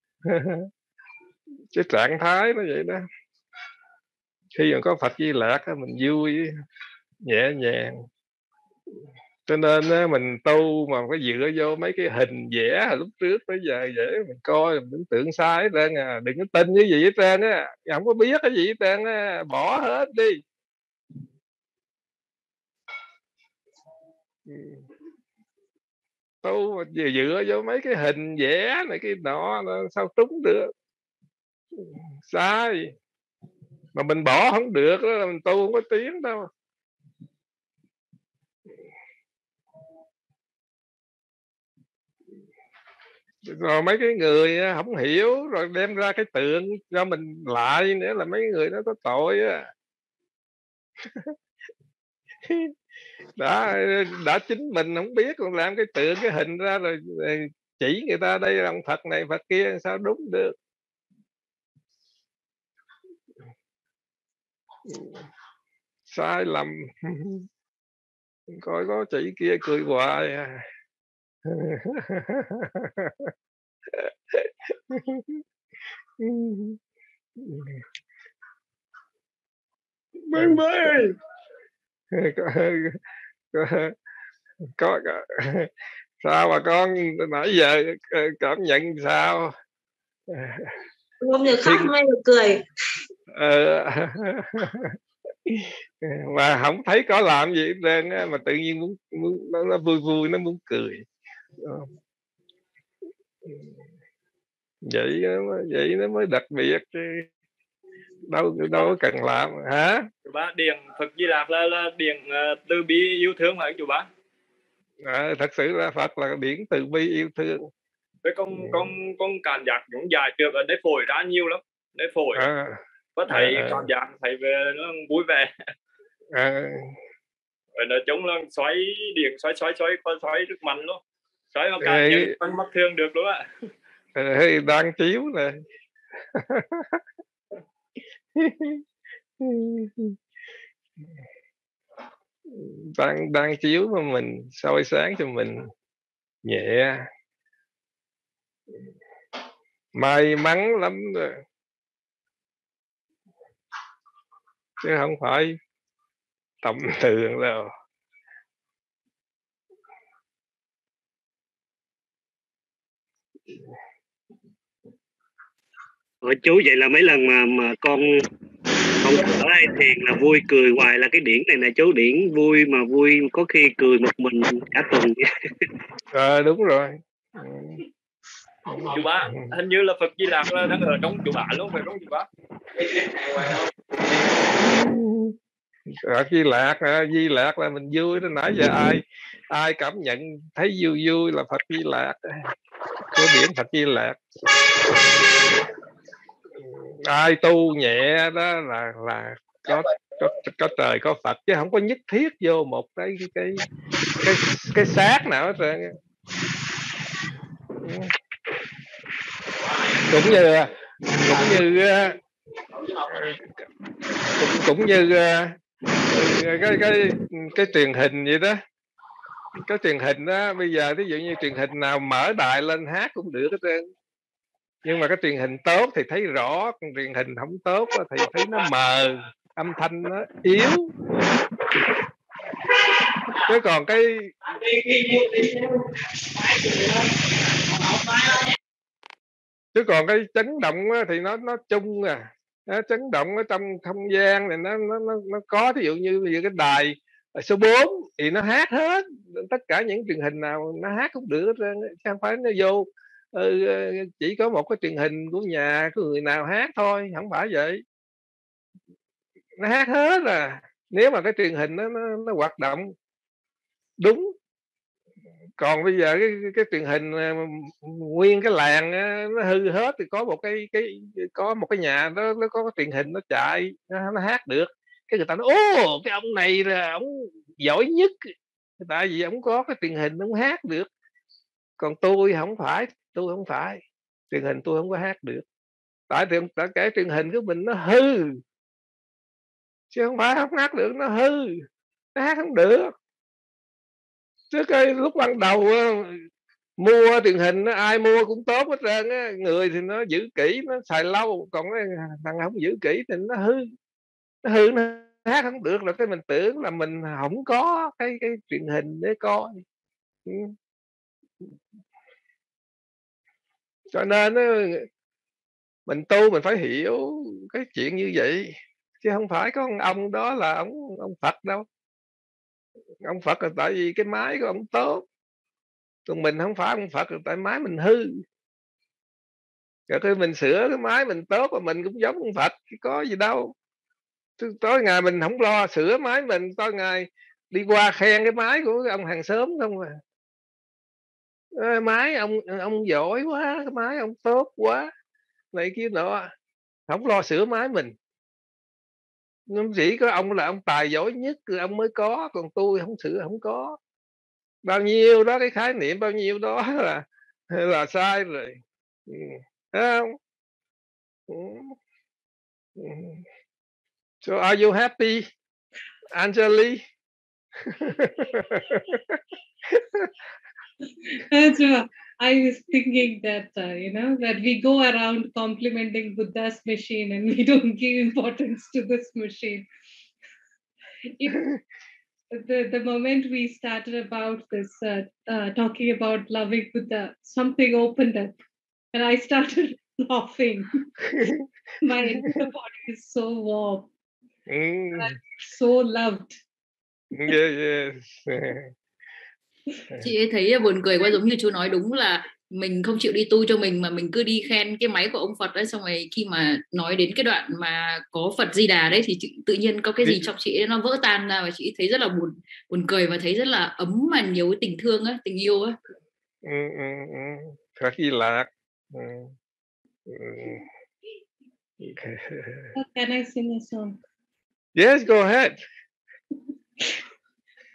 Cái trạng thái nó vậy đó. Khi mà có Phật Di Lạc mình vui, nhẹ nhàng. Cho nên mình tu mà phải dựa vô mấy cái hình vẽ lúc trước tới giờ dễ mình coi, mình tưởng sai hết trơn à, đừng có tin cái gì hết trơn á, không có biết cái gì hết trơn á, bỏ hết đi. Tu mà dựa vô mấy cái hình vẽ này cái nọ sao trúng được, sai. Mà mình bỏ không được đó là mình tu không có tiếng đâu. Rồi mấy cái người không hiểu rồi đem ra cái tượng cho mình lại nữa là mấy người đó có tội á. đã chính mình không biết còn làm cái tượng cái hình ra rồi chỉ người ta đây là ông Phật này Phật kia, sao đúng được. Sai lầm. Coi có chỉ kia cười hoài à. Mới có sao mà con nãy giờ cảm nhận sao? Hôm được khóc hôm nay được cười. Mà không thấy có làm gì lên mà tự nhiên muốn nó vui vui, nó muốn cười. Vậy nó mới đặc biệt chứ đâu có cần làm hả? Chú bá điền Phật Di Lạc là điền từ bi yêu thương phải chú bá? Thật sự là Phật là điển từ bi yêu thương. Với con cảm giác cũng dài được ở đây phổi ra nhiều lắm, đây phổi có thấy cảm giác thấy về nó vui vẻ. rồi nói chung là xoáy điện xoáy rất mạnh luôn, xoáy mà cả những con mắt thường được luôn ạ. Đang chiếu nè. đang chiếu mà mình soi sáng cho mình nhẹ, may mắn lắm rồi, chứ không phải tầm thường đâu. Chú vậy là mấy lần mà con ở đây thiền là vui cười hoài là cái điển này nè chú, điển vui mà vui có khi cười một mình cả tuần. Đúng rồi. Chú Bá, hình như là Phật Di Lặc là đang ở trong chú Bá luôn, phải không chú Bá? Di Lặc là mình vui đó, nãy giờ ai cảm nhận thấy vui là Phật Di Lặc, có điển Phật Di Lặc. Ai tu nhẹ đó là có trời có Phật, chứ không có nhất thiết vô một cái xác nào hết trơn. Cũng như cái truyền hình vậy đó. Cái truyền hình đó bây giờ ví dụ như truyền hình nào mở đài lên hát cũng được hết trơn, nhưng mà cái truyền hình tốt thì thấy rõ, còn truyền hình không tốt thì thấy nó mờ, âm thanh nó yếu. Chứ còn cái chấn động thì nó chung nó chấn động ở trong không gian này, nó có, ví dụ như cái đài số 4 thì nó hát hết, tất cả những truyền hình nào nó hát cũng được, chứ không phải nó vô chỉ có một cái truyền hình của nhà của người nào hát thôi, không phải vậy, nó hát hết nếu mà cái truyền hình nó hoạt động đúng. Còn bây giờ cái truyền hình nguyên cái làng nó hư hết thì có một cái nhà nó có cái truyền hình nó chạy, nó hát được, cái người ta nói ô cái ông này là ông giỏi nhất, tại vì ông có cái truyền hình ông hát được. Còn tôi không phải truyền hình tôi không có hát được, tại cái truyền hình của mình nó hư, chứ không phải không hát được, nó hư, nó hát không được. Chứ cái lúc ban đầu mua truyền hình ai mua cũng tốt hết trơn á, người thì nó giữ kỹ, nó xài lâu, còn cái thằng không giữ kỹ thì nó hư nó hát không được, là cái mình tưởng là mình không có cái truyền hình để coi. Cho nên mình tu mình phải hiểu cái chuyện như vậy, chứ không phải có ông đó là ông Phật đâu. Ông Phật là tại vì cái máy của ông tốt, còn mình không phải ông Phật là tại máy mình hư. Rồi khi mình sửa cái máy mình tốt và mình cũng giống ông Phật, có gì đâu. Tối ngày mình không lo sửa máy mình, tối ngày đi qua khen cái máy của ông hàng xóm không máy ông giỏi quá, cái máy ông tốt quá, này kia nọ, không lo sửa máy mình. Nhưng chỉ có ông là ông tài giỏi nhất thì ông mới có, còn tôi không sửa không có. Bao nhiêu đó cái khái niệm bao nhiêu đó là sai rồi. Thấy không? So are you happy, Anjali? I was thinking that that we go around complimenting Buddha's machine and we don't give importance to this machine. The moment we started about this talking about loving Buddha, something opened up and I started laughing. My entire body is so warm. I'm so loved. Yes. Chị ấy thấy buồn cười quá, giống như chú nói đúng là mình không chịu đi tu cho mình mà mình cứ đi khen cái máy của ông Phật đấy, xong rồi khi mà nói đến cái đoạn mà có Phật Di Đà đấy thì tự nhiên có cái gì trong chị ấy nó vỡ tan ra, và chị thấy rất là buồn cười và thấy rất là ấm mà nhiều cái tình thương á, tình yêu á. Phật Di Lặc. Can I sing a song? Yes, go ahead.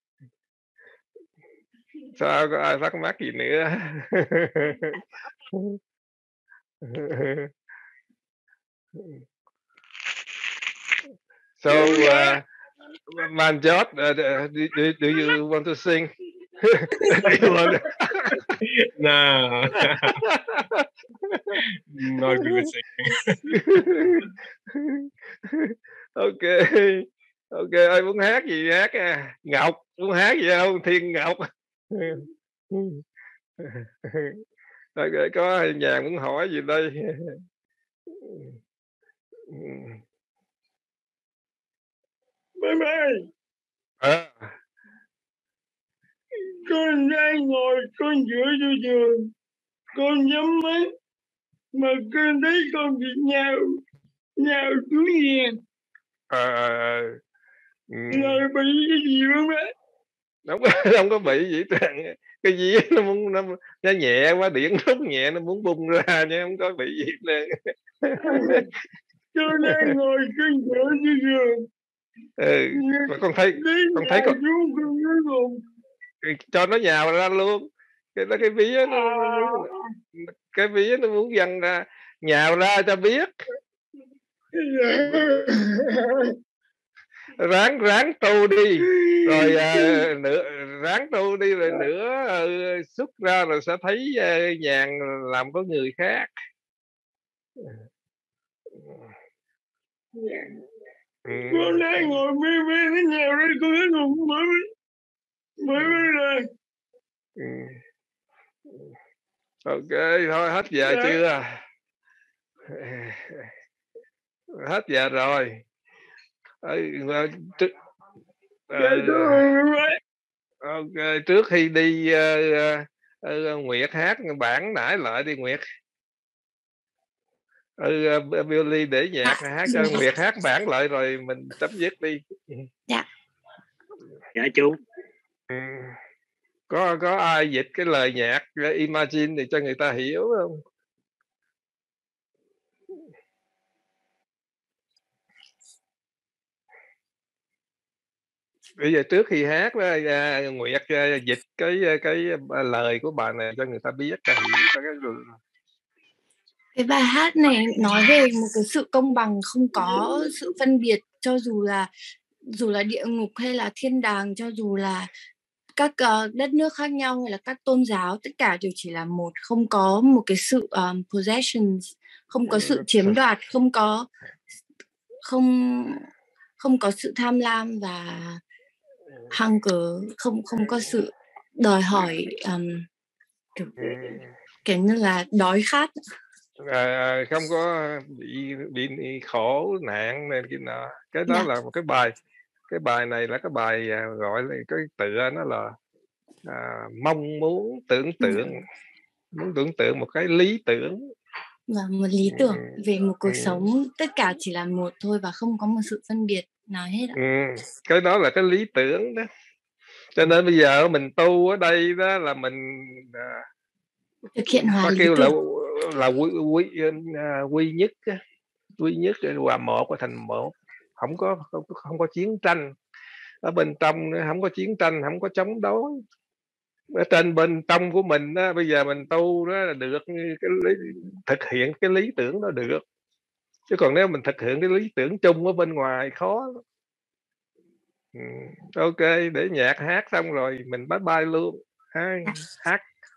Sao có ai thắc mắc gì nữa? So, Manjot, do you want to sing? No. Not good at singing. Ok, ai muốn hát gì hát à? Ngọc muốn hát gì không? Thiên Ngọc. Có nhà muốn hỏi gì đây? Bye. Con đang ngồi con giữa giường, con nhắm mắt mà con thấy con bị nhào xuống nhà. Rồi bị cái gì không á? Không có bị gì trơn. Cái gì nó nhẹ quá, điện rút nhẹ nó muốn bung ra chứ không có bị gì trơn. Con đang ngồi con giữa giường. Mà con thấy cho nó nhào ra luôn. Cái vía nó muốn văng ra, nhào ra cho biết. Ráng tu đi rồi ráng tu đi rồi nữa xuất ra rồi sẽ thấy nhàn làm có người khác. Con đang ngồi mê nó nhào ra con hết ngủ mới rồi. Ok thôi, hết giờ chưa? Hết giờ rồi. Ok, trước khi đi Nguyệt hát bản nãy lại đi Nguyệt. Billy để nhạc hát cho Nguyệt hát bản lại rồi mình chấm dứt đi. Dạ. Dạ chú. Có ai dịch cái lời nhạc Imagine để cho người ta hiểu không? Bây giờ trước khi hát đó, Nguyệt dịch cái lời của bài này cho người ta biết, ta hiểu. Cái bài hát này nói về một cái sự công bằng, không có sự phân biệt, cho dù là địa ngục hay là thiên đàng, cho dù là các đất nước khác nhau hay là các tôn giáo, tất cả đều chỉ là một, không có một cái sự possessions, không có sự chiếm đoạt, không có sự tham lam và hunger, không có sự đòi hỏi kiểu như là đói khát. Không có bị khổ nạn nên cái nọ. Cái đó là một cái bài này là cái bài gọi là cái tựa nó là mong muốn tưởng tượng một cái lý tưởng. Và một lý tưởng về một cuộc sống tất cả chỉ là một thôi và không có một sự phân biệt nào hết. Cái đó là cái lý tưởng đó. Cho nên bây giờ mình tu ở đây đó là mình thực hiện hòa lý kêu tưởng. là quy nhất hòa một và thành một, không có chiến tranh ở bên trong nữa, không có chiến tranh, không có chống đối ở trên bên trong của mình đó. Bây giờ mình tu đó là được thực hiện cái lý tưởng đó được, chứ còn nếu mình thực hiện cái lý tưởng chung ở bên ngoài khó. Ok, để nhạc hát xong rồi mình bye bye luôn. Hát.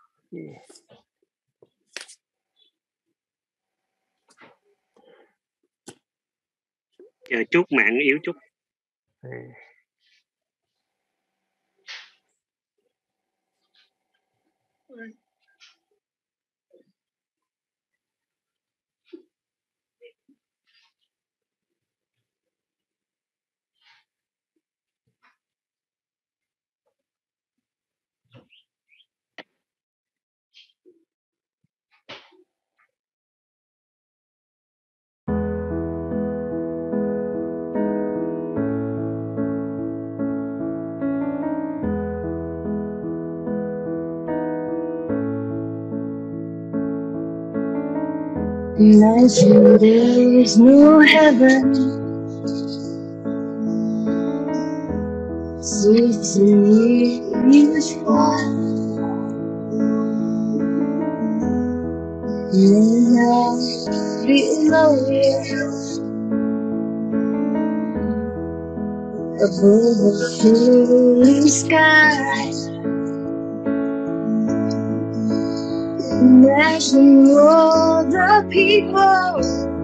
Chờ chút mạng yếu chút. Imagine there is no heaven, seats in huge fire. the hills above the blue sky. Imagine all the people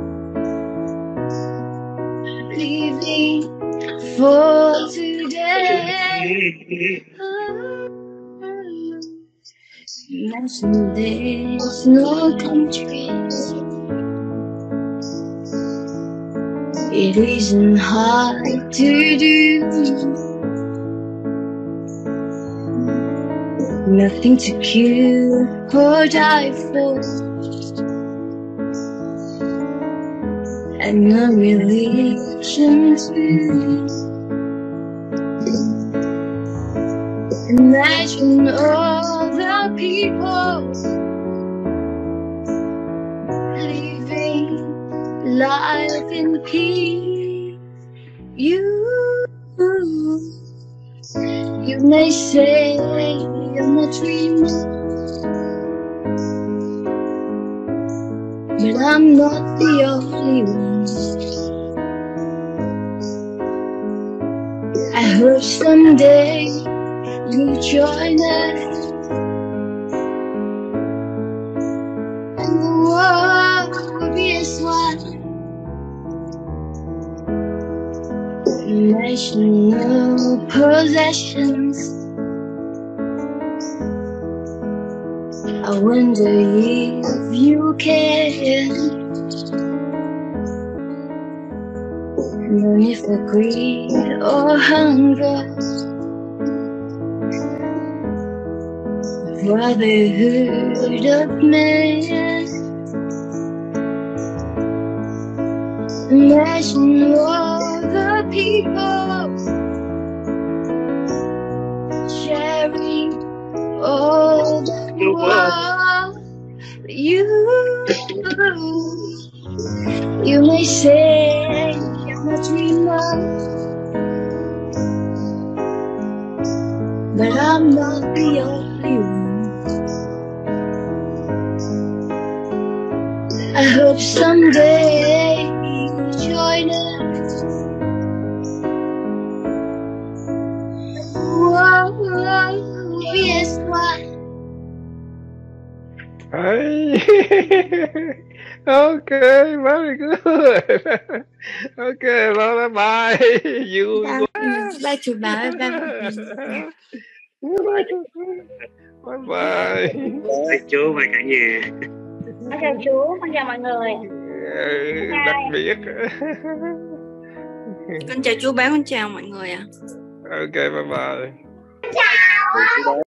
leaving for today. Imagine there's no countries. It isn't hard to do. Nothing to kill or die for, and no religion too. Imagine all the people living life in peace. You may say I'm a dreamer, but I'm not the only one. I hope someday you'll join us, and the world will be as one. Imagine no possessions. I wonder if you can. No need for greed or hunger, brotherhood of man. Imagine all the people sharing all the world. You may say I'm a dreamer, but I'm not the only one. I hope someday you join us. Whoa, yes, what? Okay, very good. Okay, bye bye. Vui quá. Ba chục bà ba. Bye bye. Bye chú và cả nhà. Con chào chú, con chào mọi người. Đặc biệt. Con chào chú Báo, con chào mọi người ạ. Ok, bye bye. Chào.